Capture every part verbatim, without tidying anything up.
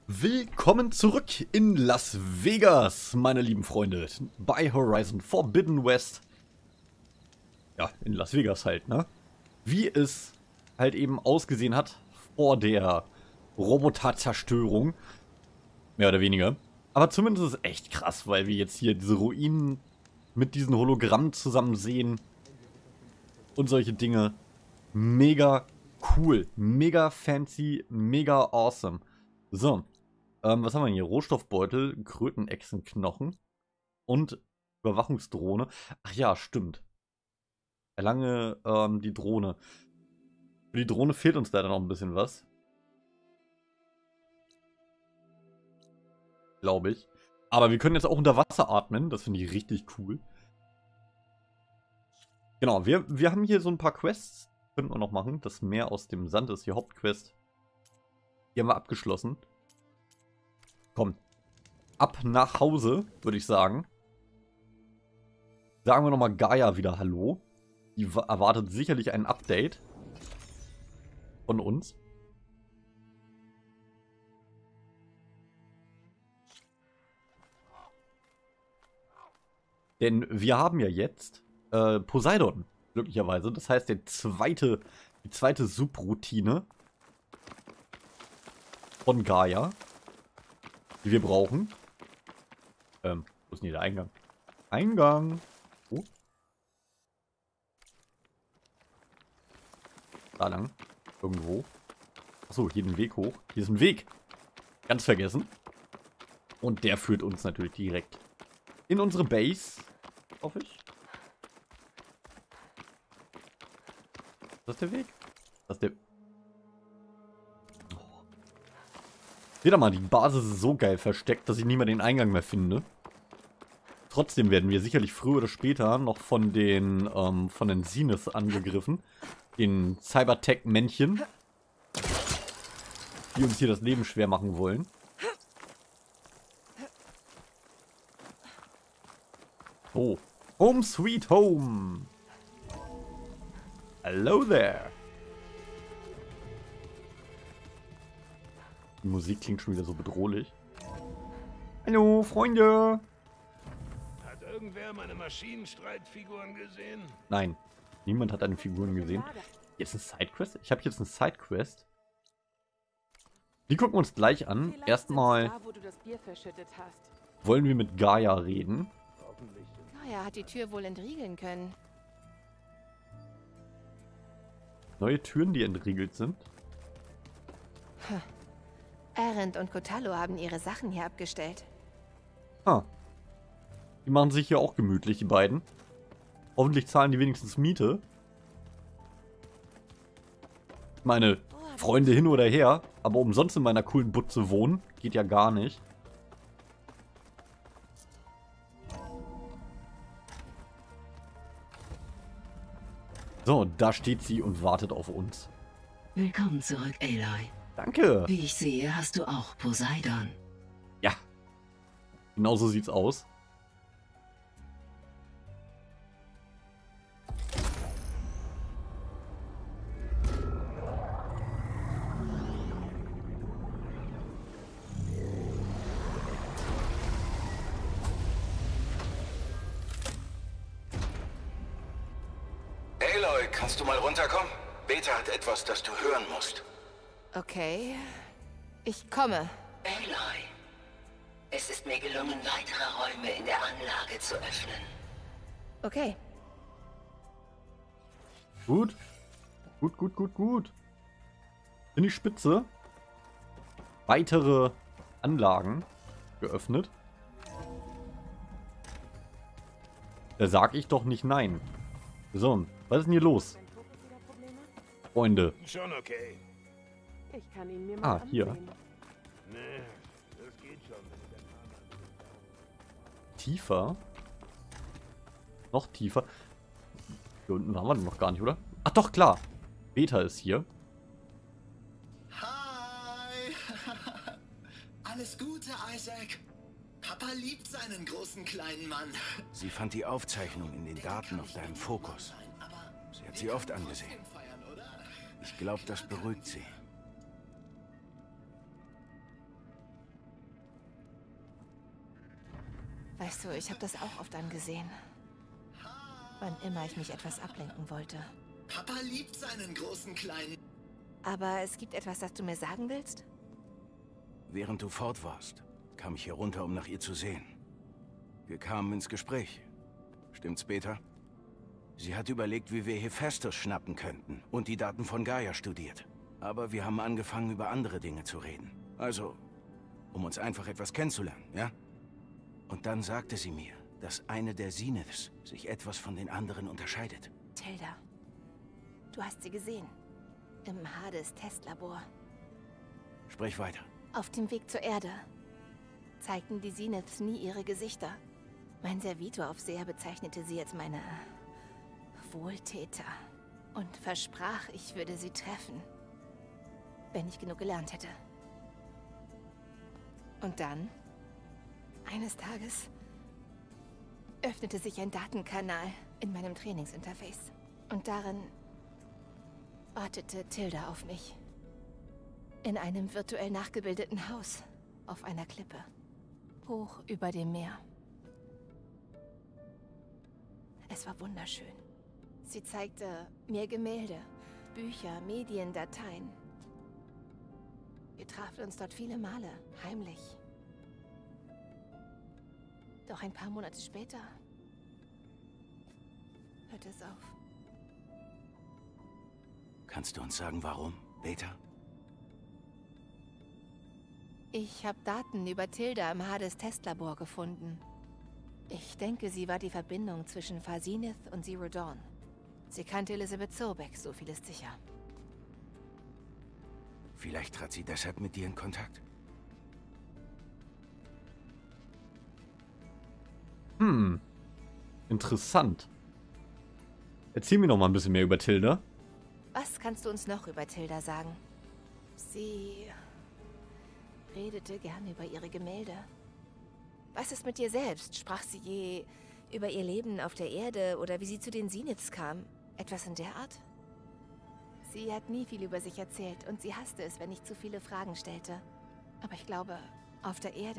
Willkommen zurück in Las Vegas, meine lieben Freunde, bei Horizon Forbidden West. Ja, in Las Vegas halt, ne? Wie es halt eben ausgesehen hat vor der Roboterzerstörung, mehr oder weniger. Aber zumindest ist es echt krass, weil wir jetzt hier diese Ruinen mit diesen Hologrammen zusammen sehen und solche Dinge. Mega cool, mega fancy, mega awesome. So. Ähm, was haben wir hier? Rohstoffbeutel, Krötenechsenknochen und Überwachungsdrohne. Ach ja, stimmt. Erlange ähm, die Drohne. Für die Drohne fehlt uns leider noch ein bisschen was. Glaube ich. Aber wir können jetzt auch unter Wasser atmen. Das finde ich richtig cool. Genau, wir, wir haben hier so ein paar Quests. Können wir noch machen. Das Meer aus dem Sand ist die Hauptquest. Die haben wir abgeschlossen. Komm. Ab nach Hause, würde ich sagen. Sagen wir nochmal Gaia wieder Hallo. Die erwartet sicherlich ein Update von uns. Denn wir haben ja jetzt äh, Poseidon, glücklicherweise. Das heißt, der zweite, die zweite Subroutine von Gaia, die wir brauchen. Ähm, wo ist denn hier der Eingang? Eingang! Oh. Da lang. Irgendwo. Achso, hier den Weg hoch. Hier ist ein Weg. Ganz vergessen. Und der führt uns natürlich direkt in unsere Base. Hoffe ich. Ist das der Weg? Das ist der... Oh. Seht doch mal, die Basis ist so geil versteckt, dass ich nie mehr den Eingang mehr finde. Trotzdem werden wir sicherlich früher oder später noch von den, ähm, von den Zenith angegriffen. Den Cybertech-Männchen. Die uns hier das Leben schwer machen wollen. Oh. Home sweet home. Hello there. Die Musik klingt schon wieder so bedrohlich. Hallo, Freunde. Hat irgendwer meine Maschinenstreitfiguren gesehen? Nein, niemand hat deine Figuren gesehen. Jetzt eine Sidequest? Ich habe jetzt eine Sidequest. Die gucken wir uns gleich an. Erstmal wollen wir mit Gaia reden. Gaia hat die Tür wohl entriegeln können. Neue Türen, die entriegelt sind. Hm. Arendt und Kotallo haben ihre Sachen hier abgestellt. Ah. Die machen sich hier auch gemütlich, die beiden. Hoffentlich zahlen die wenigstens Miete. Ich meine, Freunde hin oder her, aber umsonst in meiner coolen Butze wohnen, geht ja gar nicht. So, da steht sie und wartet auf uns. Willkommen zurück, Aloy. Danke. Wie ich sehe, hast du auch Poseidon. Ja. Genau so sieht's aus. Aloy, kannst du mal runterkommen? Beta hat etwas, das du hören musst. Okay. Ich komme. Aloy, es ist mir gelungen, weitere Räume in der Anlage zu öffnen. Okay. Gut. Gut, gut, gut, gut. Bin ich spitze. Weitere Anlagen geöffnet. Da sag ich doch nicht nein. So, was ist denn hier los? Freunde. Schon okay. Ich kann ihn mir mal Ah, hier. ansehen. Nee, das geht schon. Wenn der Fahrer Tiefer. Noch tiefer. Hier unten waren wir noch gar nicht, oder? Ach doch, klar. Beta ist hier. Hi! Alles Gute, Isaac. Papa liebt seinen großen kleinen Mann. Sie fand die Aufzeichnung in den Daten auf deinem Fokus. Sie hat sie oft angesehen. Ich glaube, das beruhigt sie. Weißt du, ich habe das auch oft angesehen. Wann immer ich mich etwas ablenken wollte. Papa liebt seinen großen Kleinen. Aber es gibt etwas, das du mir sagen willst? Während du fort warst, kam ich hier runter, um nach ihr zu sehen. Wir kamen ins Gespräch. Stimmt's, Beta? Sie hat überlegt, wie wir Hephaestus schnappen könnten und die Daten von Gaia studiert. Aber wir haben angefangen, über andere Dinge zu reden. Also, um uns einfach etwas kennenzulernen, ja? Und dann sagte sie mir, dass eine der Zeniths sich etwas von den anderen unterscheidet. Tilda, du hast sie gesehen. Im Hades-Testlabor. Sprich weiter. Auf dem Weg zur Erde zeigten die Zeniths nie ihre Gesichter. Mein Servitoraufseher bezeichnete sie als meine Wohltäter und versprach, ich würde sie treffen, wenn ich genug gelernt hätte. Und dann, eines Tages, öffnete sich ein Datenkanal in meinem Trainingsinterface. Und darin wartete Tilda auf mich. In einem virtuell nachgebildeten Haus auf einer Klippe, hoch über dem Meer. Es war wunderschön. Sie zeigte mir Gemälde, Bücher, Medien, Dateien. Wir trafen uns dort viele Male, heimlich. Doch ein paar Monate später hörte es auf. Kannst du uns sagen, warum, Beta? Ich habe Daten über Tilda im Hades-Testlabor gefunden. Ich denke, sie war die Verbindung zwischen Phasinith und Zero Dawn. Sie kannte Elizabeth Sobeck, so viel ist sicher. Vielleicht trat sie deshalb mit dir in Kontakt? Hm. Interessant. Erzähl mir noch mal ein bisschen mehr über Tilda. Was kannst du uns noch über Tilda sagen? Sie redete gern über ihre Gemälde. Was ist mit ihr selbst? Sprach sie je über ihr Leben auf der Erde oder wie sie zu den Zeniths kam? Etwas in der Art? Sie hat nie viel über sich erzählt und sie hasste es, wenn ich zu viele Fragen stellte. Aber ich glaube, auf der Erde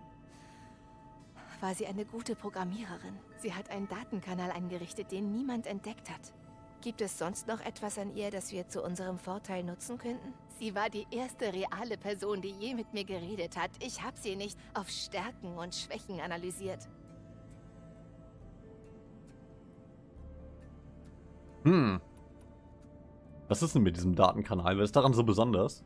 war sie eine gute Programmiererin. Sie hat einen Datenkanal eingerichtet, den niemand entdeckt hat. Gibt es sonst noch etwas an ihr, das wir zu unserem Vorteil nutzen könnten? Sie war die erste reale Person, die je mit mir geredet hat. Ich habe sie nicht auf Stärken und Schwächen analysiert. Hm. Was ist denn mit diesem Datenkanal? Was ist daran so besonders?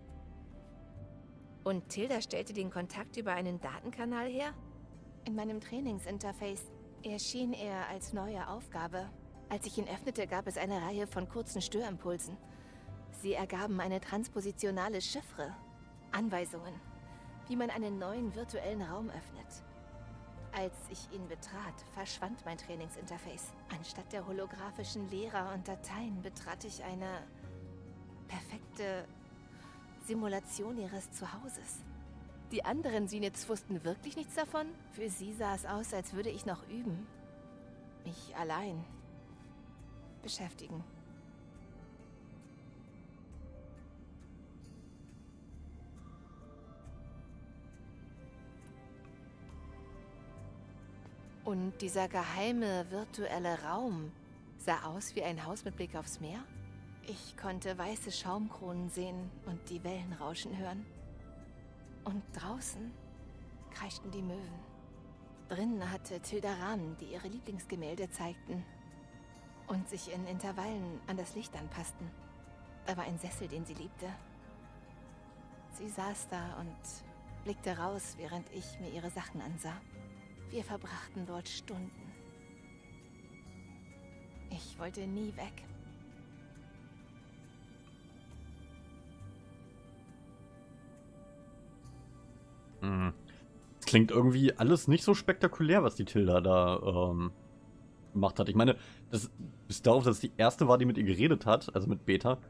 Und Tilda stellte den Kontakt über einen Datenkanal her? In meinem Trainingsinterface erschien er als neue Aufgabe. Als ich ihn öffnete, gab es eine Reihe von kurzen Störimpulsen. Sie ergaben eine transpositionale Chiffre. Anweisungen, wie man einen neuen virtuellen Raum öffnet. Als ich ihn betrat, verschwand mein Trainingsinterface. Anstatt der holographischen Lehrer und Dateien betrat ich eine perfekte Simulation ihres Zuhauses. Die anderen Zeniths wussten wirklich nichts davon. Für sie sah es aus, als würde ich noch üben. Mich allein beschäftigen. Und dieser geheime virtuelle Raum sah aus wie ein Haus mit Blick aufs Meer. Ich konnte weiße Schaumkronen sehen und die Wellen rauschen hören. Und draußen kreischten die Möwen. Drinnen hatte Tilda Rahmen, die ihre Lieblingsgemälde zeigten und sich in Intervallen an das Licht anpassten. Da war ein Sessel, den sie liebte. Sie saß da und blickte raus, während ich mir ihre Sachen ansah. Wir verbrachten dort Stunden. Ich wollte nie weg. Hm. Es klingt irgendwie alles nicht so spektakulär, was die Tilda da ähm, gemacht hat. Ich meine, das, bis darauf, dass es die erste war, die mit ihr geredet hat, also mit Beta.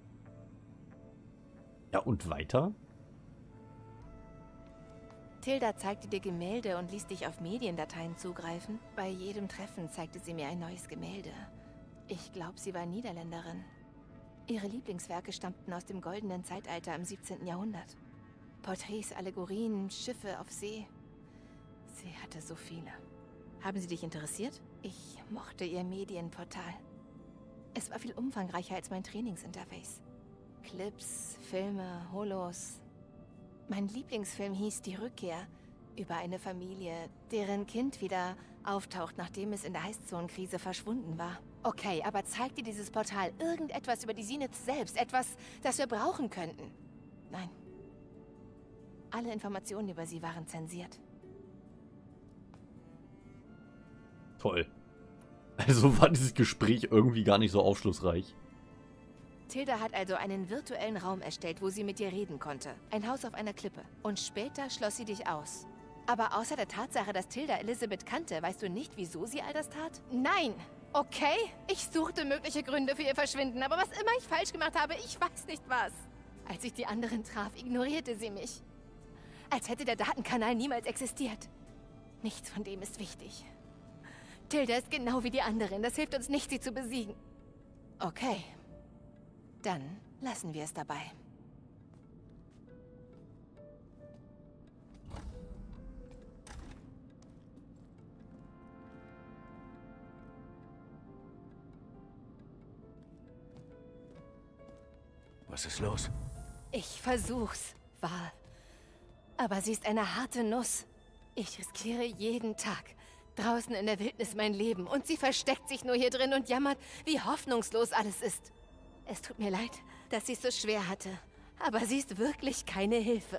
Ja, und weiter? Tilda zeigte dir Gemälde und ließ dich auf Mediendateien zugreifen. Bei jedem Treffen zeigte sie mir ein neues Gemälde. Ich glaube, sie war Niederländerin. Ihre Lieblingswerke stammten aus dem goldenen Zeitalter im siebzehnten Jahrhundert. Porträts, Allegorien, Schiffe auf See. Sie hatte so viele. Haben sie dich interessiert? Ich mochte ihr Medienportal. Es war viel umfangreicher als mein Trainingsinterface. Clips, Filme, Holos. Mein Lieblingsfilm hieß Die Rückkehr, über eine Familie, deren Kind wieder auftaucht, nachdem es in der Heißzonenkrise verschwunden war. Okay, aber zeigt dir dieses Portal irgendetwas über die Zenith selbst? Etwas, das wir brauchen könnten? Nein. Alle Informationen über sie waren zensiert. Toll. Also war dieses Gespräch irgendwie gar nicht so aufschlussreich. Tilda hat also einen virtuellen Raum erstellt, wo sie mit dir reden konnte. Ein Haus auf einer Klippe. Und später schloss sie dich aus. Aber außer der Tatsache, dass Tilda Elizabeth kannte, weißt du nicht, wieso sie all das tat? Nein! Okay? Ich suchte mögliche Gründe für ihr Verschwinden, aber was immer ich falsch gemacht habe, ich weiß nicht was. Als ich die anderen traf, ignorierte sie mich. Als hätte der Datenkanal niemals existiert. Nichts von dem ist wichtig. Tilda ist genau wie die anderen. Das hilft uns nicht, sie zu besiegen. Okay. Dann lassen wir es dabei. Was ist los? Ich versuch's, Val. Aber sie ist eine harte Nuss. Ich riskiere jeden Tag draußen in der Wildnis mein Leben und sie versteckt sich nur hier drin und jammert, wie hoffnungslos alles ist. Es tut mir leid, dass sie es so schwer hatte, aber sie ist wirklich keine Hilfe.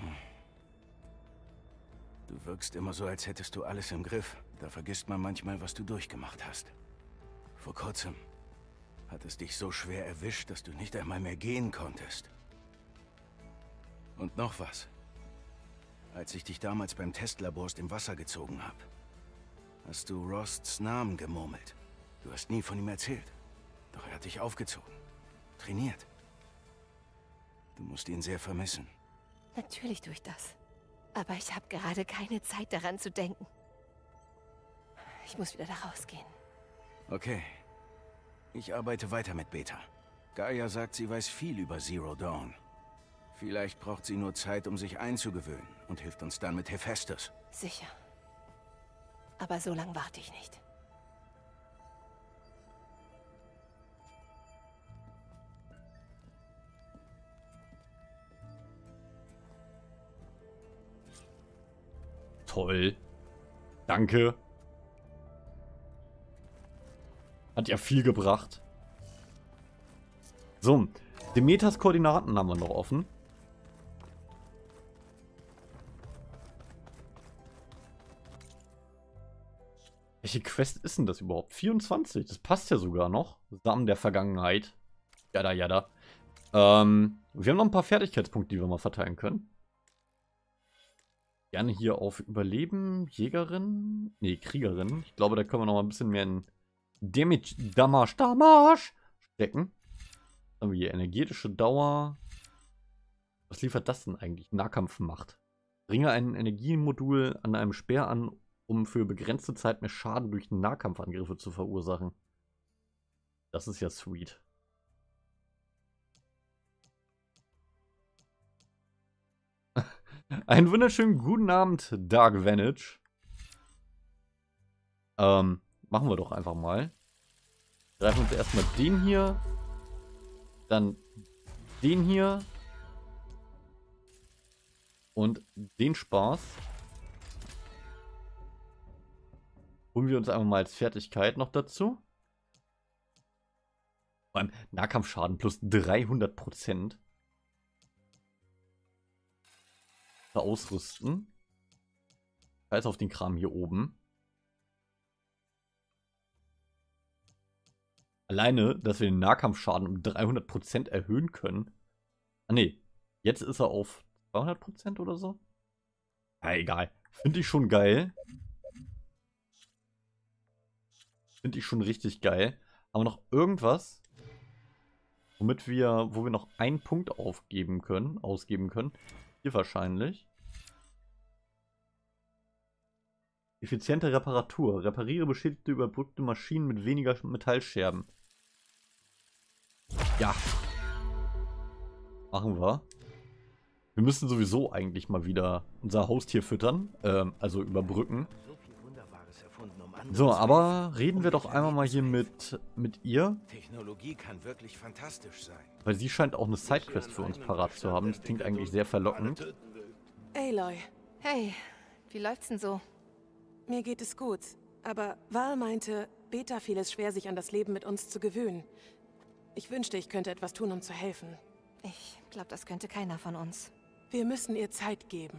Du wirkst immer so, als hättest du alles im Griff. Da vergisst man manchmal, was du durchgemacht hast. Vor kurzem hat es dich so schwer erwischt, dass du nicht einmal mehr gehen konntest. Und noch was. Als ich dich damals beim Testlabor aus dem Wasser gezogen habe, hast du Rosts Namen gemurmelt. Du hast nie von ihm erzählt. Doch er hat dich aufgezogen. Trainiert. Du musst ihn sehr vermissen. Natürlich tue ich das. Aber ich habe gerade keine Zeit daran zu denken. Ich muss wieder da rausgehen. Okay. Ich arbeite weiter mit Beta. Gaia sagt, sie weiß viel über Zero Dawn. Vielleicht braucht sie nur Zeit, um sich einzugewöhnen und hilft uns dann mit Hephaestus. Sicher. Aber so lange warte ich nicht. Toll. Danke. Hat ja viel gebracht. So, Demeters Koordinaten haben wir noch offen. Welche Quest ist denn das überhaupt? vierundzwanzig, das passt ja sogar noch. Samen der Vergangenheit. Jada, jada. Ähm, wir haben noch ein paar Fertigkeitspunkte, die wir mal verteilen können. Gerne hier auf Überleben, Jägerin, nee, Kriegerin. Ich glaube, da können wir noch mal ein bisschen mehr in Damage, Damage, Damage stecken. Dann haben wir hier energetische Dauer. Was liefert das denn eigentlich? Nahkampfmacht. Bringe ein Energiemodul an einem Speer an, um für begrenzte Zeit mehr Schaden durch Nahkampfangriffe zu verursachen. Das ist ja sweet. Einen wunderschönen guten Abend, Dark Vantage. Ähm, machen wir doch einfach mal. Greifen uns erstmal den hier. Dann den hier. Und den Spaß. Holen wir uns einfach mal als Fertigkeit noch dazu. Vor allem Nahkampfschaden plus dreihundert Prozent. Ausrüsten. Scheiß auf den Kram hier oben. Alleine, dass wir den Nahkampfschaden um dreihundert Prozent erhöhen können. Ah ne, jetzt ist er auf zweihundert Prozent oder so. Ja, egal. Finde ich schon geil. Finde ich schon richtig geil. Aber noch irgendwas, womit wir, wo wir noch einen Punkt aufgeben können, ausgeben können. Hier wahrscheinlich. Effiziente Reparatur. Repariere beschädigte, überbrückte Maschinen mit weniger Metallscherben. Ja. Machen wir. Wir müssen sowieso eigentlich mal wieder unser Haustier füttern. Ähm, also überbrücken. So viel Wunderbares erfunden, um andere So, zu aber helfen, reden um wir doch dich einmal mal hier zu mit, mit ihr. Technologie kann wirklich fantastisch sein. Weil sie scheint auch eine Sidequest für uns parat zu haben. Das klingt eigentlich sehr verlockend. Aloy, Hey, wie läuft's denn so? mir geht es gut. Aber Val meinte, Beta fiel es schwer, sich an das Leben mit uns zu gewöhnen. Ich wünschte, ich könnte etwas tun, um zu helfen. Ich glaube, das könnte keiner von uns. Wir müssen ihr Zeit geben.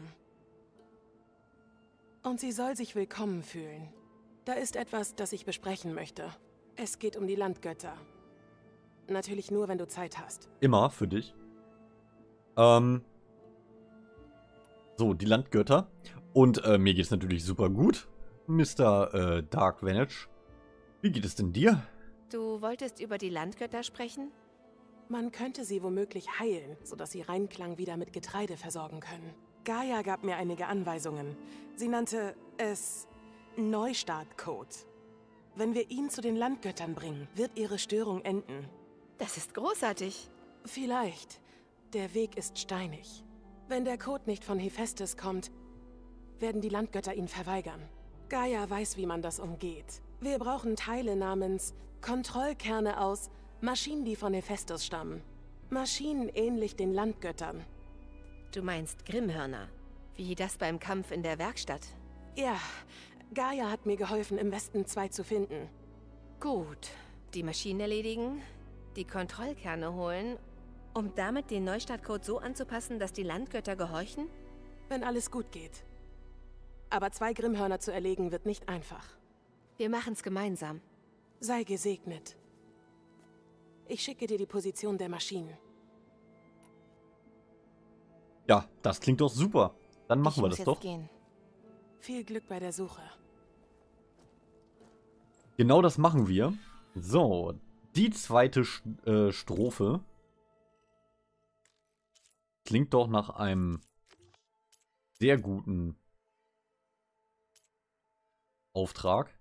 Und sie soll sich willkommen fühlen. Da ist etwas, das ich besprechen möchte. Es geht um die Landgötter. Natürlich nur, wenn du Zeit hast. Immer für dich. Ähm. So, die Landgötter. Und äh, mir geht es natürlich super gut. Mister Äh, Dark Vantage. Wie geht es denn dir? Du wolltest über die Landgötter sprechen? Man könnte sie womöglich heilen, sodass sie Reinklang wieder mit Getreide versorgen können. Gaia gab mir einige Anweisungen. Sie nannte es Neustart-Code. Wenn wir ihn zu den Landgöttern bringen, wird ihre Störung enden. Das ist großartig. Vielleicht. Der Weg ist steinig. Wenn der Code nicht von Hephaestus kommt, werden die Landgötter ihn verweigern. Gaia weiß, wie man das umgeht. Wir brauchen Teile namens Kontrollkerne aus Maschinen, die von Hephaestus stammen. Maschinen ähnlich den Landgöttern. Du meinst Grimmhörner. Wie das beim Kampf in der Werkstatt. Ja, Gaia hat mir geholfen, im Westen zwei zu finden. Gut. Die Maschinen erledigen, die Kontrollkerne holen, um damit den Neustartcode so anzupassen, dass die Landgötter gehorchen? Wenn alles gut geht. Aber zwei Grimmhörner zu erlegen, wird nicht einfach. Wir machen's gemeinsam. Sei gesegnet. Ich schicke dir die Position der Maschinen. Ja, das klingt doch super. Dann machen ich wir muss das jetzt doch. Gehen. Viel Glück bei der Suche. Genau das machen wir. So, die zweite Sch äh, Strophe klingt doch nach einem sehr guten Auftrag.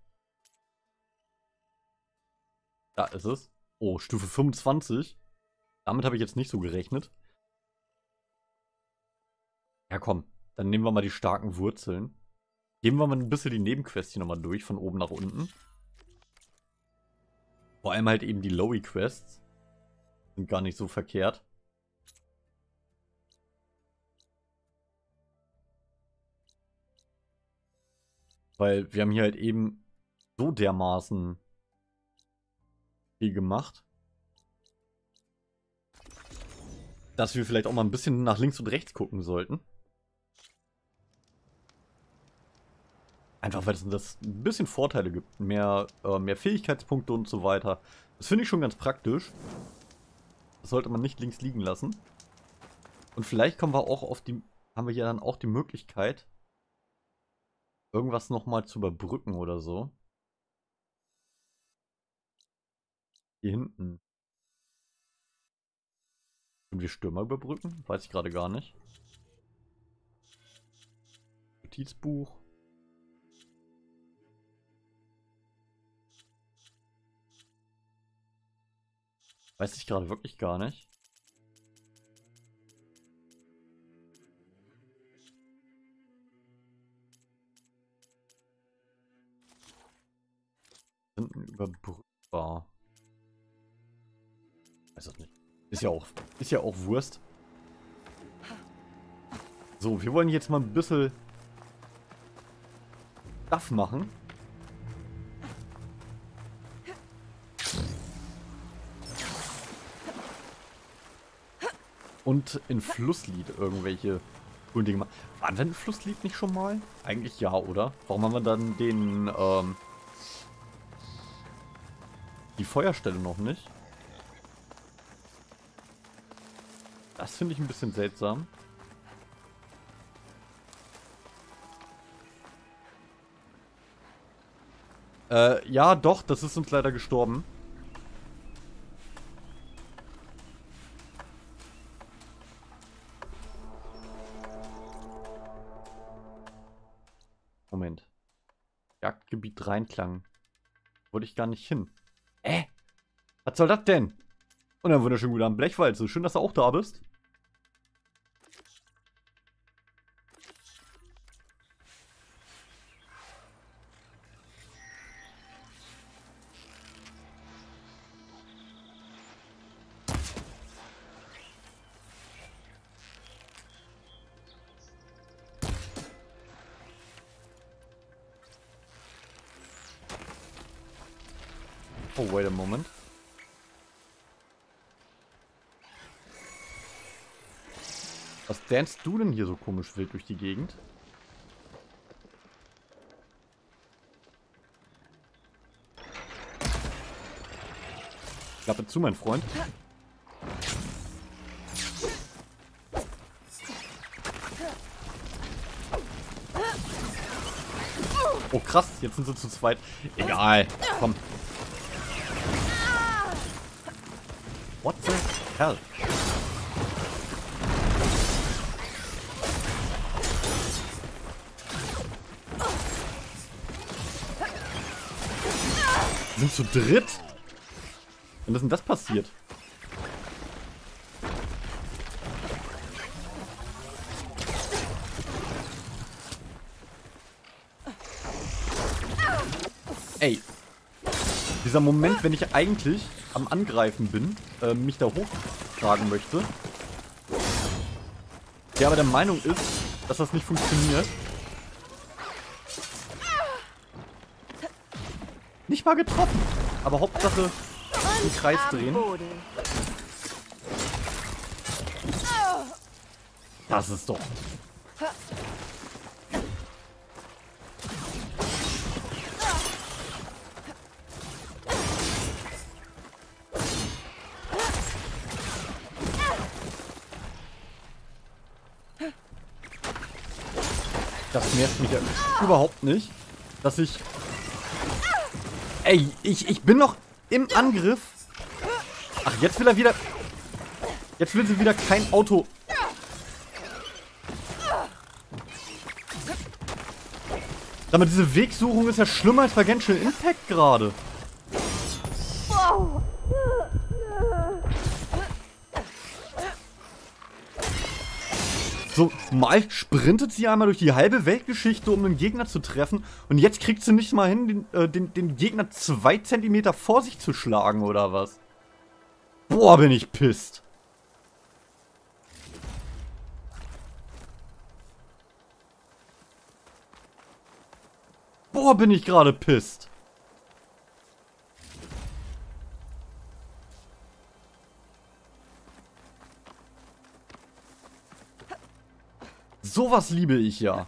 Da ist es. Oh, Stufe fünfundzwanzig. Damit habe ich jetzt nicht so gerechnet. Ja, komm. Dann nehmen wir mal die starken Wurzeln. Gehen wir mal ein bisschen die Nebenquests hier nochmal durch, von oben nach unten. Vor allem halt eben die Lowy-Quests. Sind gar nicht so verkehrt. Weil wir haben hier halt eben so dermaßen viel gemacht, dass wir vielleicht auch mal ein bisschen nach links und rechts gucken sollten. Einfach weil es das ein bisschen Vorteile gibt. Mehr, äh, mehr Fähigkeitspunkte und so weiter. Das finde ich schon ganz praktisch. Das sollte man nicht links liegen lassen. Und vielleicht kommen wir auch auf die, haben wir ja dann auch die Möglichkeit, irgendwas nochmal zu überbrücken oder so. Hier hinten. Können wir Stürmer überbrücken? Weiß ich gerade gar nicht. Notizbuch. Weiß ich gerade wirklich gar nicht. Sind überbrückbar. Weiß das nicht. Ist ja auch, ist ja auch Wurst. So, wir wollen jetzt mal ein bisschen Stuff machen. Und in Flusslied irgendwelche coolen Dinge machen. Waren wir in Flusslied nicht schon mal? Eigentlich ja, oder? Warum haben wir dann den, ähm, die Feuerstelle noch nicht? Das finde ich ein bisschen seltsam. Äh, ja, doch, das ist uns leider gestorben. Moment. Jagdgebiet Reinklang. Wollte ich gar nicht hin. Äh? Was soll das denn? Und dann wunderschönen guten Abend, Blechwald. So schön, dass du auch da bist. Oh, wait a moment. Was danst du denn hier so komisch wild durch die Gegend? Klappe zu, mein Freund. Oh krass, jetzt sind sie zu zweit. Egal, komm. What the hell? Wir sind zu dritt? Wann ist denn das passiert? Ey. Dieser Moment, wenn ich eigentlich am Angreifen bin, äh, mich da hochtragen möchte. Der aber der Meinung ist, dass das nicht funktioniert. Nicht mal getroffen. Aber Hauptsache im Kreis drehen. Das ist doch... Das nervt mich ja überhaupt nicht, dass ich... Ey, ich, ich bin noch im Angriff. Ach, jetzt will er wieder... Jetzt will sie wieder kein Auto... Aber diese Wegsuchung ist ja schlimmer als bei Genshin Impact gerade. So, mal sprintet sie einmal durch die halbe Weltgeschichte, um einen Gegner zu treffen. Und jetzt kriegt sie nicht mal hin, den, äh, den, den Gegner zwei Zentimeter vor sich zu schlagen, oder was? Boah, bin ich pisst. Boah, bin ich gerade pisst. Sowas liebe ich ja.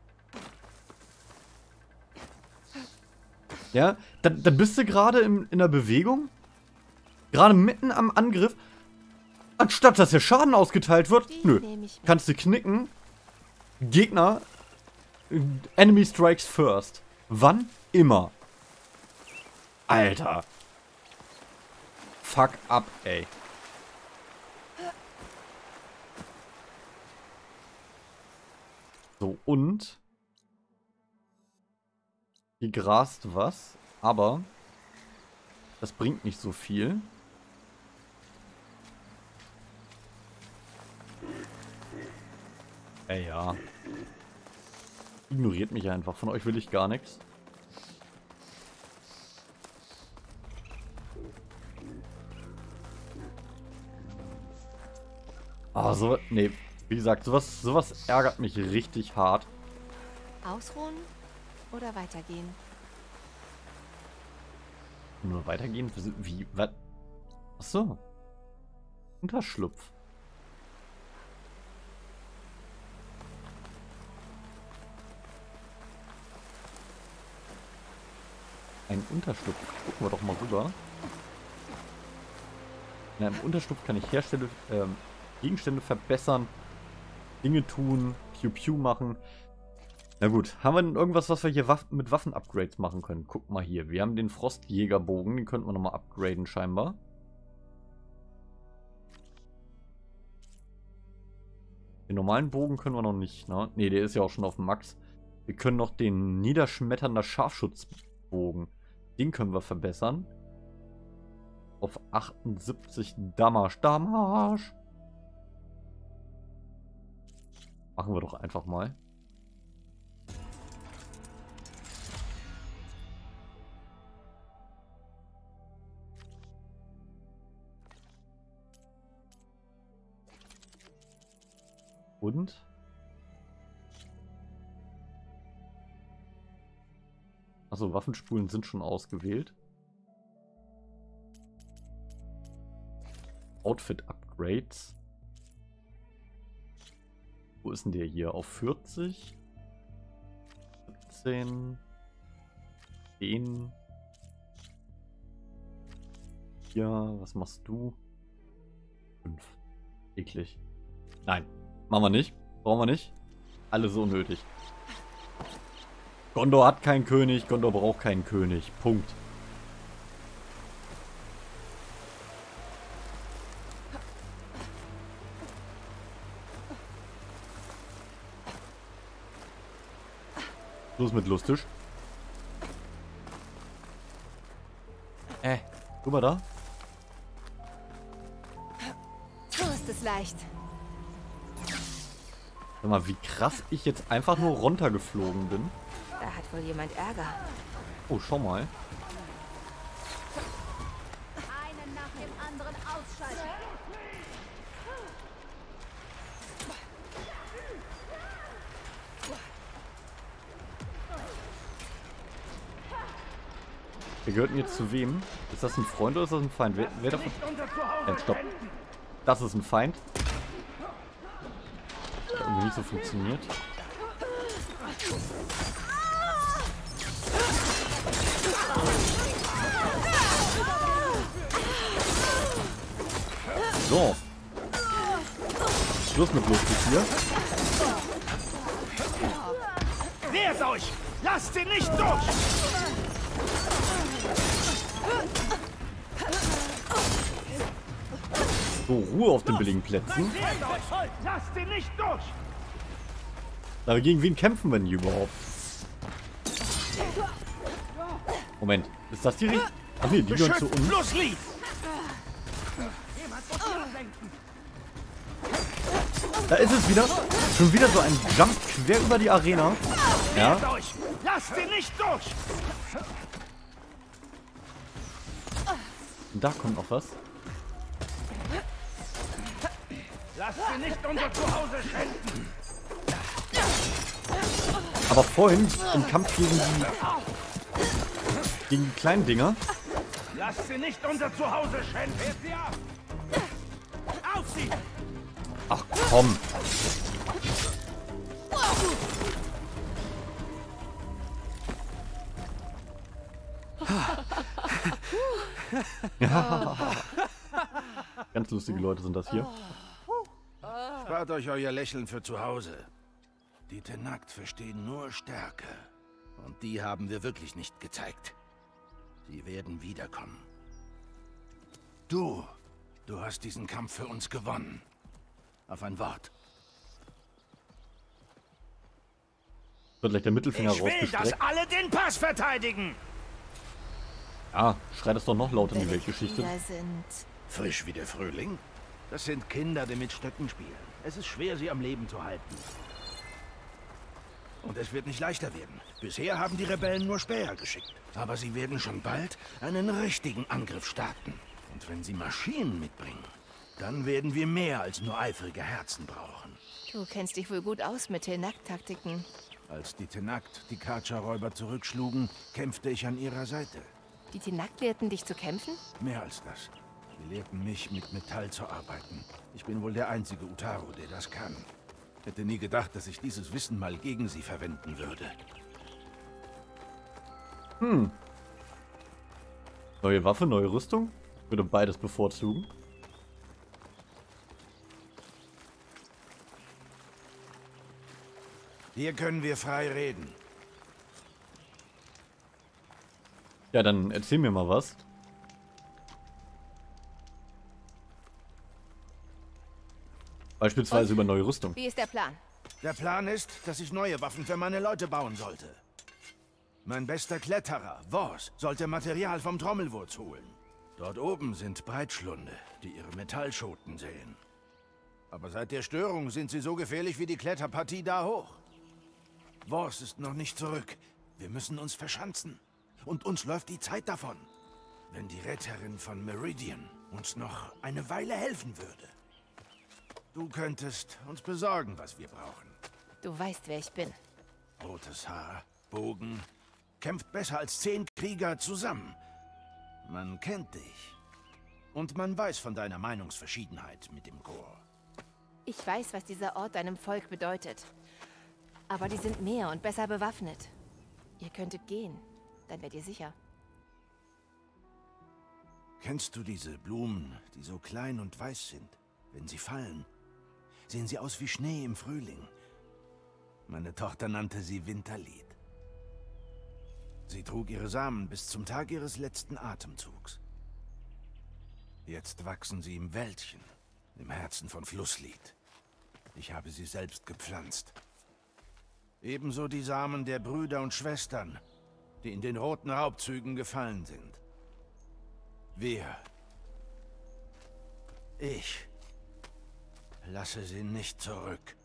Ja, dann, dann bist du gerade in, in der Bewegung. Gerade mitten am Angriff. Anstatt dass der Schaden ausgeteilt wird. Nö. Kannst du knicken. Gegner. Enemy strikes first. Wann? Immer. Alter. Fuck up, ey. So, und hier grast was, aber das bringt nicht so viel. Ey, ja. Ignoriert mich einfach. Von euch will ich gar nichts. Ah, so... Nee. Wie gesagt, sowas, sowas ärgert mich richtig hart. Ausruhen oder weitergehen? Nur weitergehen? Wie? Was? Achso. Unterschlupf. Ein Unterschlupf. Gucken wir doch mal rüber. In einem Unterschlupf kann ich Herstelle, ähm, Gegenstände verbessern. Dinge tun, Pew Pew machen. Na gut, haben wir denn irgendwas, was wir hier Waff mit Waffen-Upgrades machen können? Guck mal hier, wir haben den Frostjägerbogen, den könnten wir nochmal upgraden scheinbar. Den normalen Bogen können wir noch nicht, ne? Ne, der ist ja auch schon auf dem Max. Wir können noch den niederschmetternder Scharfschutzbogen, den können wir verbessern. Auf achtundsiebzig Damage. Damage! Machen wir doch einfach mal. Und? Achso, Waffenspulen sind schon ausgewählt. Outfit-Upgrades. Wo ist denn der hier? Auf vierzig? siebzehn? zehn? Ja, was machst du? fünf. Eklig. Nein, machen wir nicht. Brauchen wir nicht. Alles so unnötig. Gondor hat keinen König, Gondor braucht keinen König. Punkt. Los mit lustig. Äh, guck mal da. So ist es leicht. Sag mal, wie krass ich jetzt einfach nur runtergeflogen bin. Da hat wohl jemand Ärger. Oh, schau mal. Einen nach dem anderen ausschalten. Wir gehörten jetzt zu wem? Ist das ein Freund oder ist das ein Feind? Wer, wer davon? Nein, stopp. Das ist ein Feind. Hat irgendwie nicht so funktioniert. So. Schluss mit lustig hier. Wehrt euch! Lasst sie nicht durch! So, Ruhe auf den billigen Plätzen. Lasst sie nicht durch! Aber gegen wen kämpfen wir denn hier überhaupt? Moment, ist das die richtige? Ach nee, die gehören zu uns. Los, Lee! Da ist es wieder. Schon wieder so ein Jump quer über die Arena. Ja. Wehrt euch! Lasst sie nicht durch! Und da kommt noch was. Lasst sie nicht unser Zuhause schänden! Aber vorhin im Kampf gegen die, gegen die kleinen Dinger. Lasst sie nicht unser Zuhause schänden! Wehrt sie ab! Auf sie! Ach komm. Ja. Ganz lustige Leute sind das hier. Spart euch euer Lächeln für zu Hause. Die Tenakt verstehen nur Stärke. Und die haben wir wirklich nicht gezeigt. Sie werden wiederkommen. Du, du hast diesen Kampf für uns gewonnen. Auf ein Wort. Wird gleich der Mittelfinger Ich will, rausgestreckt. dass alle den Pass verteidigen! Ah, schrei das doch noch laut in die Welche Weltgeschichte. Krieger sind... Frisch wie der Frühling? Das sind Kinder, die mit Stöcken spielen. Es ist schwer, sie am Leben zu halten. Und es wird nicht leichter werden. Bisher haben die Rebellen nur Späher geschickt. Aber sie werden schon bald einen richtigen Angriff starten. Und wenn sie Maschinen mitbringen, dann werden wir mehr als nur eifrige Herzen brauchen. Du kennst dich wohl gut aus mit Tenakt-Taktiken. Als die Tenakt die Karcher-Räuber zurückschlugen, kämpfte ich an ihrer Seite. Die Tenakt lehrten dich zu kämpfen? Mehr als das. Sie lehrten mich, mit Metall zu arbeiten. Ich bin wohl der einzige Utaru, der das kann. Hätte nie gedacht, dass ich dieses Wissen mal gegen sie verwenden würde. Hm. Neue Waffe, neue Rüstung? Ich würde beides bevorzugen. Hier können wir frei reden. Ja, dann erzähl mir mal was. Beispielsweise über neue Rüstung. Wie ist der Plan? Der Plan ist, dass ich neue Waffen für meine Leute bauen sollte. Mein bester Kletterer, Vors, sollte Material vom Trommelwurz holen. Dort oben sind Breitschlunde, die ihre Metallschoten säen. Aber seit der Störung sind sie so gefährlich wie die Kletterpartie da hoch. Vors ist noch nicht zurück. Wir müssen uns verschanzen. Und uns läuft die Zeit davon. Wenn die Retterin von Meridian uns noch eine Weile helfen würde. Du könntest uns besorgen, was wir brauchen. Du weißt, wer ich bin. Rotes Haar, Bogen, kämpft besser als zehn Krieger zusammen. Man kennt dich. Und man weiß von deiner Meinungsverschiedenheit mit dem Gore. Ich weiß, was dieser Ort deinem Volk bedeutet. Aber die sind mehr und besser bewaffnet. Ihr könntet gehen, dann wärt ihr sicher. Kennst du diese Blumen, die so klein und weiß sind? Wenn sie fallen, sehen sie aus wie Schnee im Frühling. Meine Tochter nannte sie Winterlied. Sie trug ihre Samen bis zum Tag ihres letzten Atemzugs. Jetzt wachsen sie im Wäldchen, im Herzen von Flusslied. Ich habe sie selbst gepflanzt. Ebenso die Samen der Brüder und Schwestern, die in den roten Raubzügen gefallen sind. Wir, ich, lasse sie nicht zurück.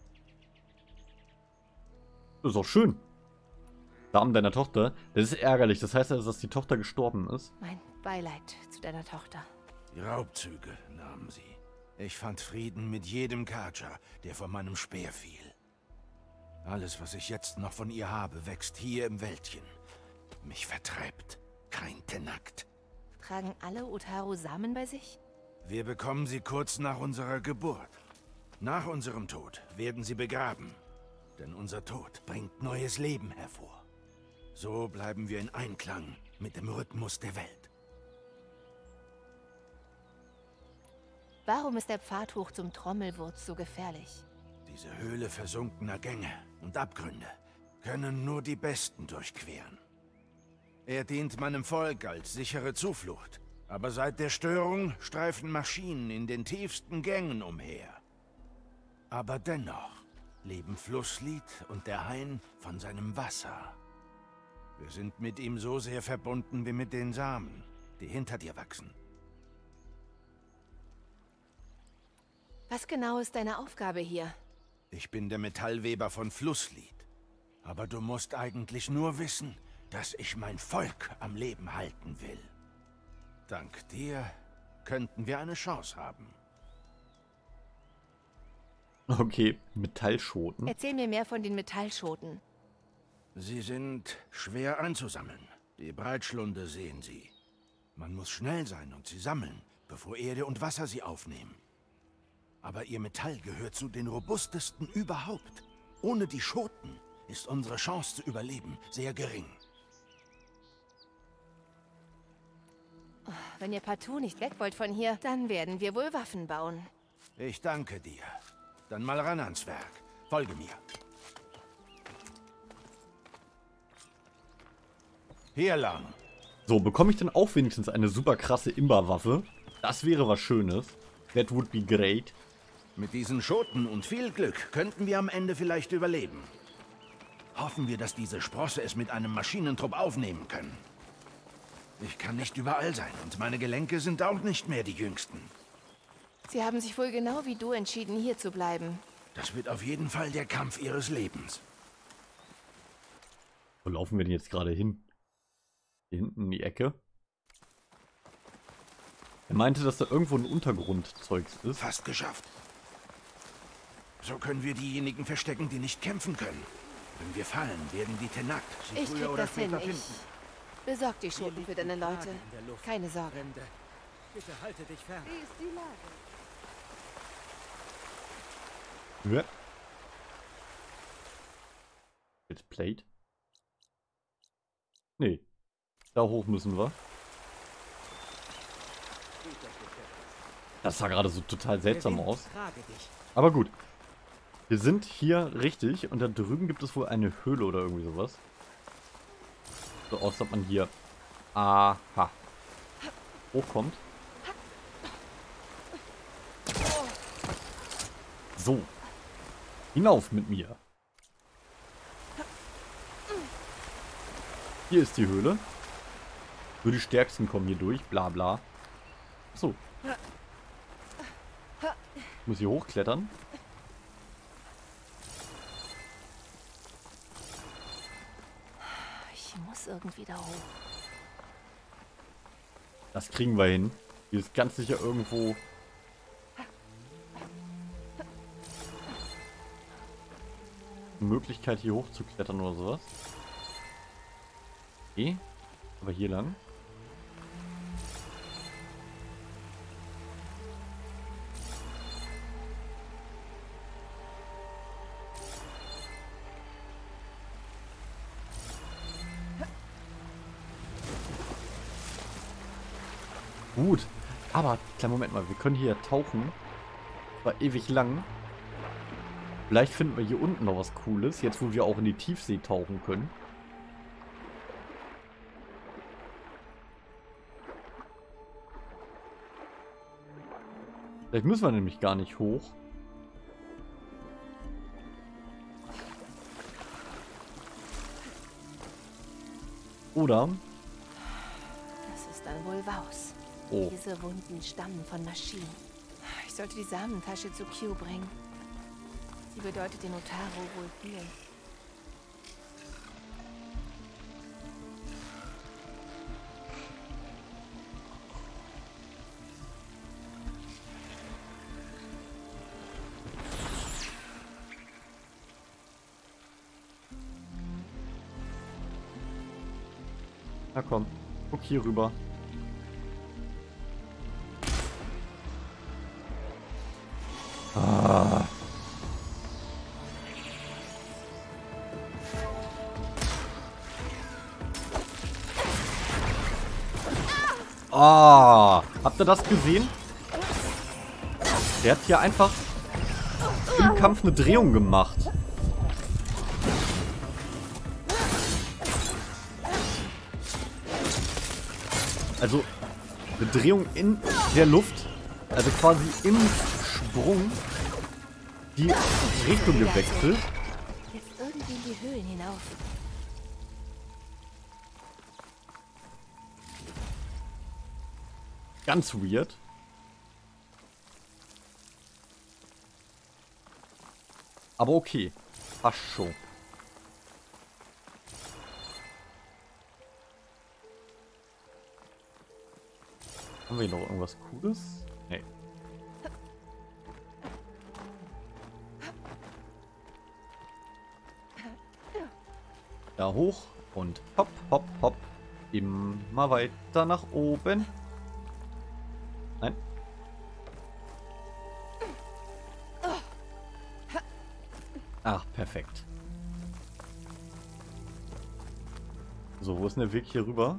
Das ist auch schön. Samen deiner Tochter. Das ist ärgerlich. Das heißt also, dass die Tochter gestorben ist. Mein Beileid zu deiner Tochter. Die Raubzüge nahmen sie. Ich fand Frieden mit jedem Kaja, der von meinem Speer fiel. Alles, was ich jetzt noch von ihr habe, wächst hier im Wäldchen. Mich vertreibt kein Tenakt. Tragen alle Utaru Samen bei sich? Wir bekommen sie kurz nach unserer Geburt. Nach unserem Tod werden sie begraben. Denn unser Tod bringt neues Leben hervor. So bleiben wir in Einklang mit dem Rhythmus der Welt. Warum ist der Pfad hoch zum Trommelwurz so gefährlich? Diese Höhle versunkener Gänge und Abgründe können nur die Besten durchqueren. Er dient meinem Volk als sichere Zuflucht. Aber seit der Störung streifen Maschinen in den tiefsten Gängen umher. Aber dennoch leben Flusslied und der Hain von seinem Wasser. Wir sind mit ihm so sehr verbunden wie mit den Samen, die hinter dir wachsen. Was genau ist deine Aufgabe hier? Ich bin der Metallweber von Flusslied. Aber du musst eigentlich nur wissen, dass ich mein Volk am Leben halten will. Dank dir könnten wir eine Chance haben. Okay, Metallschoten. Erzähl mir mehr von den Metallschoten. Sie sind schwer einzusammeln. Die Breitschlunde sehen Sie. Man muss schnell sein und sie sammeln, bevor Erde und Wasser sie aufnehmen. Aber ihr Metall gehört zu den robustesten überhaupt. Ohne die Schoten ist unsere Chance zu überleben sehr gering. Wenn ihr partout nicht weg wollt von hier, dann werden wir wohl Waffen bauen. Ich danke dir. Dann mal ran ans Werk. Folge mir. Hier lang. So, bekomme ich denn auch wenigstens eine super krasse Imba-Waffe? Das wäre was Schönes. That would be great. Mit diesen Schoten und viel Glück könnten wir am Ende vielleicht überleben. Hoffen wir, dass diese Sprosse es mit einem Maschinentrupp aufnehmen können. Ich kann nicht überall sein und meine Gelenke sind auch nicht mehr die jüngsten. Sie haben sich wohl genau wie du entschieden, hier zu bleiben. Das wird auf jeden Fall der Kampf ihres Lebens. Wo laufen wir denn jetzt gerade hin? Hier hinten in die Ecke. Er meinte, dass da irgendwo ein Untergrundzeugs ist. Fast geschafft. So können wir diejenigen verstecken, die nicht kämpfen können. Wenn wir fallen, werden die Tenakt sie Ich früher krieg oder das hin. später Ich finden. besorg die Schoten für deine Leute. Keine Sorge. Bitte halte dich fern. Wie ist die Lage? Ja. Jetzt Plate. Nee. Da hoch müssen wir. Das sah gerade so total seltsam aus. Aber gut. Wir sind hier richtig und da drüben gibt es wohl eine Höhle oder irgendwie sowas. So aus, dass man hier aha hochkommt. So. Hinauf mit mir. Hier ist die Höhle. Nur die Stärksten kommen hier durch, bla bla. So. Ich muss hier hochklettern. Ich muss irgendwie da hoch. Das kriegen wir hin. Hier ist ganz sicher irgendwo eine Möglichkeit, hier hoch zu klettern oder sowas. Okay. Aber hier lang. gut. Aber, kleinen Moment mal, wir können hier tauchen. War ewig lang. Vielleicht finden wir hier unten noch was Cooles, jetzt wo wir auch in die Tiefsee tauchen können. Vielleicht müssen wir nämlich gar nicht hoch. Oder? Das ist dann wohl Vaus. Oh. Diese Wunden stammen von Maschinen. Ich sollte die Samentasche zu Q bringen. Sie bedeutet den Otaro wohl viel. Na komm, guck hier rüber. Ah. Ah, habt ihr das gesehen? Der hat hier einfach im Kampf eine Drehung gemacht. Also eine Drehung in der Luft, also quasi im Sprung die Richtung gewechselt. Jetzt irgendwie in die Höhlen hinauf. Ganz weird. Aber okay. Passt schon. Haben wir hier noch irgendwas Cooles? Nee. Da hoch und hopp, hopp, hopp. Immer weiter nach oben. Nein. Ach, perfekt. So, wo ist denn der Weg hier rüber?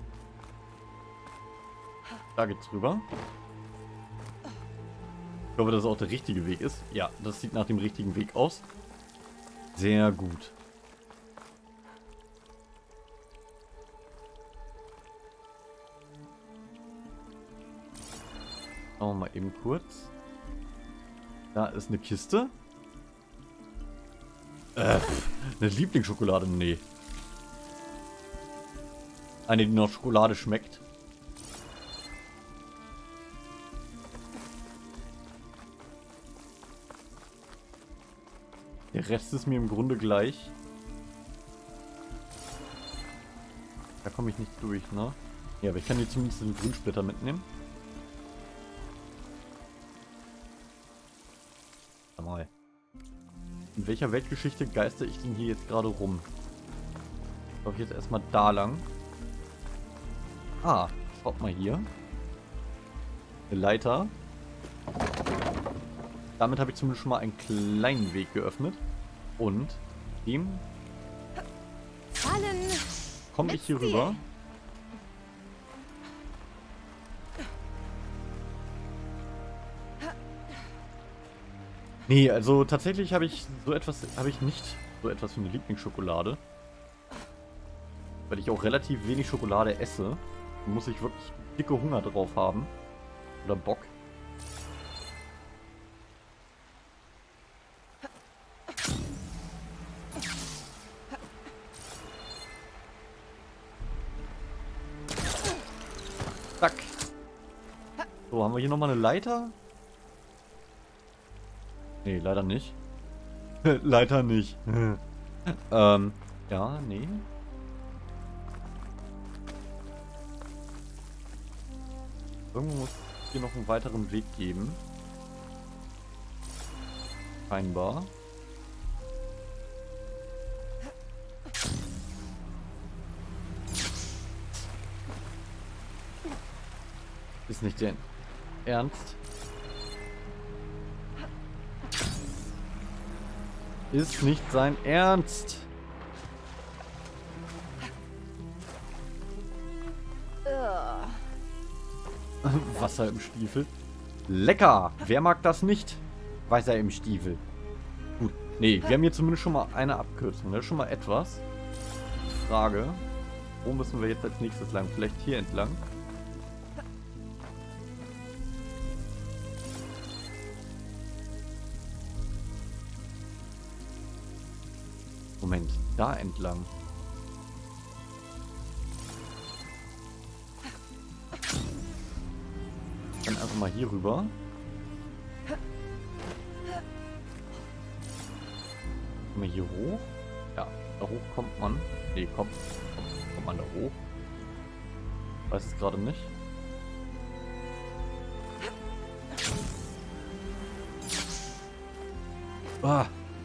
Da geht's rüber. Ich hoffe, dass es auch der richtige Weg ist. Ja, das sieht nach dem richtigen Weg aus. Sehr gut. Schauen wir mal eben kurz. Da ist eine Kiste. Äh, eine Lieblingsschokolade? Nee. Eine, die nach Schokolade schmeckt. Der Rest ist mir im Grunde gleich. Da komme ich nicht durch, ne? Ja, aber ich kann hier zumindest den Grünsplitter mitnehmen. Mal. In welcher Weltgeschichte geister ich denn hier jetzt gerade rum? Ich glaube jetzt erstmal da lang. Ah, schaut mal hier. Eine Leiter. Damit habe ich zumindest schon mal einen kleinen Weg geöffnet. Und dem Fallen. komme ich hier rüber. Nee, also tatsächlich habe ich so etwas, habe ich nicht so etwas wie eine Lieblingsschokolade. Weil ich auch relativ wenig Schokolade esse. Da muss ich wirklich dicke Hunger drauf haben. Oder Bock. Zack. So, haben wir hier nochmal eine Leiter? Nee, leider nicht. Leider nicht. ähm, ja, nee. Irgendwo muss es hier noch einen weiteren Weg geben. Scheinbar. Ist nicht der Ernst? Ist nicht sein Ernst. Wasser im Stiefel. Lecker! Wer mag das nicht? Wasser im Stiefel. Gut. Nee, wir haben hier zumindest schon mal eine Abkürzung. Das ist schon mal etwas. Frage. Wo müssen wir jetzt als nächstes lang? Vielleicht hier entlang? Moment, da entlang. Dann einfach mal hier rüber. Kommen wir hier hoch? Ja, da hoch kommt man. Nee, kommt, kommt, kommt man da hoch? Weiß es gerade nicht. Ah.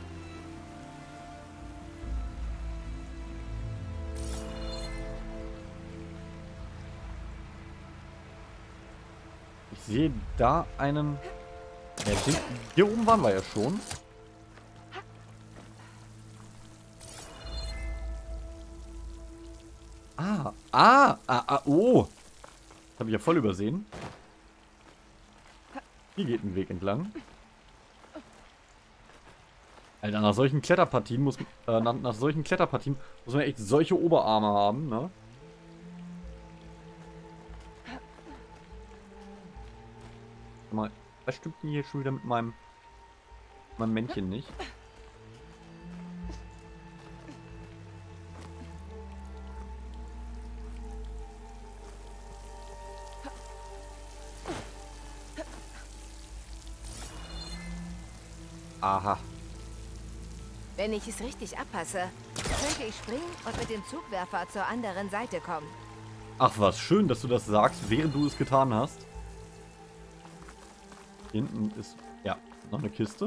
Ich sehe da einen... Ja, den, hier oben waren wir ja schon. Ah, ah, ah, ah, oh. Das habe ich ja voll übersehen. Hier geht ein Weg entlang. Alter, nach solchen Kletterpartien muss äh, nach, nach solchen Kletterpartien muss man echt solche Oberarme haben, ne? Mal, was stimmt denn hier schon wieder mit meinem, meinem Männchen nicht? Aha. Wenn ich es richtig abpasse, könnte ich springen und mit dem Zugwerfer zur anderen Seite kommen. Ach was, schön, dass du das sagst, während du es getan hast. Hier hinten ist, ja, noch eine Kiste.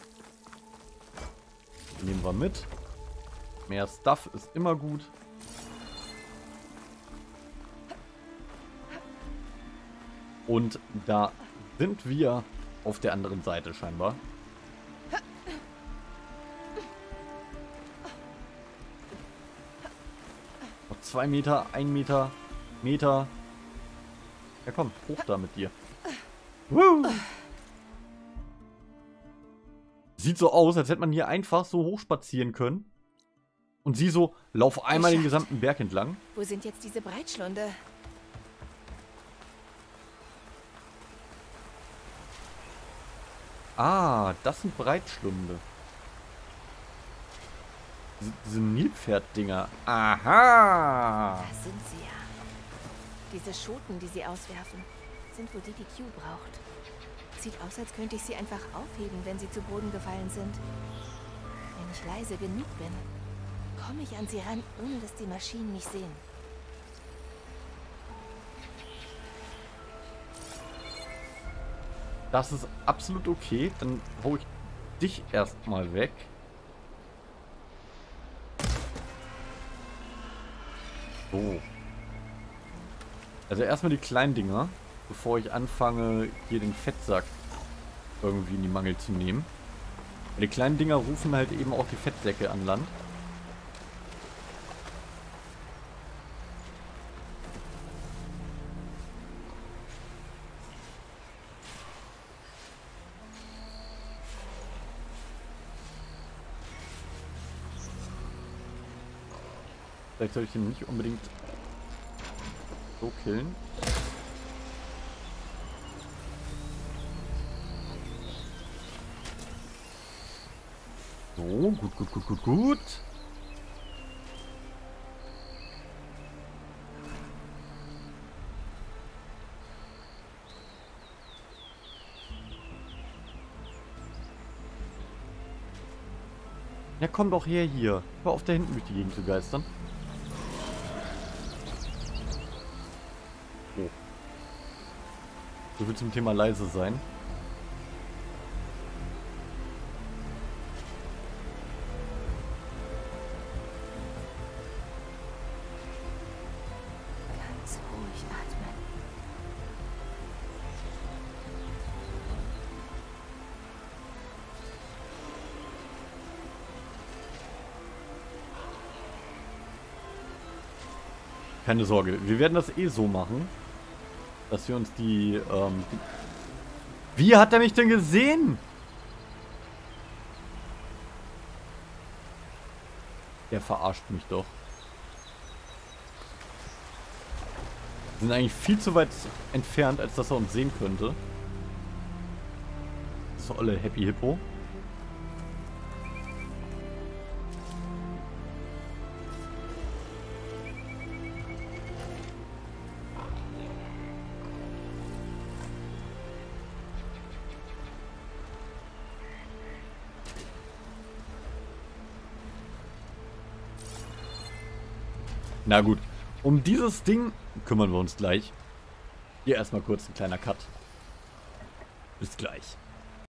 Die nehmen wir mit. Mehr Stuff ist immer gut. Und da sind wir auf der anderen Seite scheinbar. Noch zwei Meter, ein Meter, Meter. Ja komm, hoch da mit dir. Woo! Sieht so aus, als hätte man hier einfach so hoch spazieren können. Und sie so, lauf einmal den gesamten Berg entlang. Wo sind jetzt diese Breitschlunde? Ah, das sind Breitschlunde. Diese, diese Nilpferd-Dinger. Aha! Da sind sie ja. Diese Schoten, die sie auswerfen, sind wohl die, die Q braucht. Sieht aus, als könnte ich sie einfach aufheben, wenn sie zu Boden gefallen sind. Wenn ich leise genug bin, komme ich an sie ran, ohne dass die Maschinen mich sehen. Das ist absolut okay. Dann hole ich dich erstmal weg. So. Also erstmal die kleinen Dinger, bevor ich anfange, hier den Fettsack irgendwie in die Mangel zu nehmen. Die kleinen Dinger rufen halt eben auch die Fettsäcke an Land. Vielleicht soll ich ihn nicht unbedingt so killen. So, gut, gut, gut, gut, gut. Ja, komm doch her hier. Hör auf, da hinten durch die Gegend zu geistern. Oh. So viel zum Thema leise sein. Ganz ruhig atmen. Keine Sorge, wir werden das eh so machen, dass wir uns die, ähm... Wie hat er mich denn gesehen? Der verarscht mich doch. Wir sind eigentlich viel zu weit entfernt, als dass er uns sehen könnte. So, alle Happy Hippo. Na gut, um dieses Ding kümmern wir uns gleich. Hier erstmal kurz ein kleiner Cut. Bis gleich.